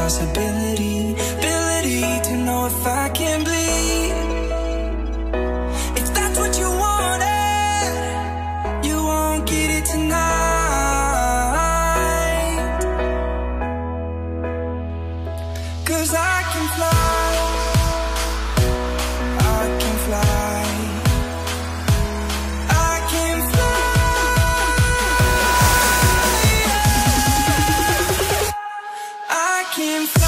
possibility, ability to know if I can bleed. If that's what you wanted, you won't get it tonight. 'Cause I can fly, I can fly, I can fly, I can fly.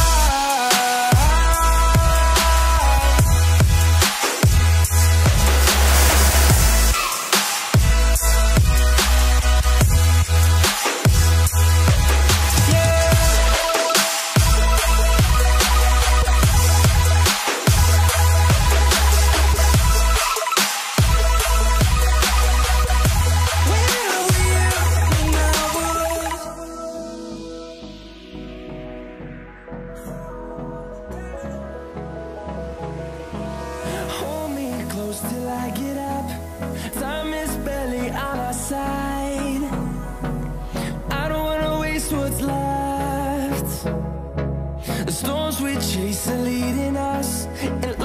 Till I get up, time is barely on our side. I don't wanna waste what's left. The storms we chase are leading us, and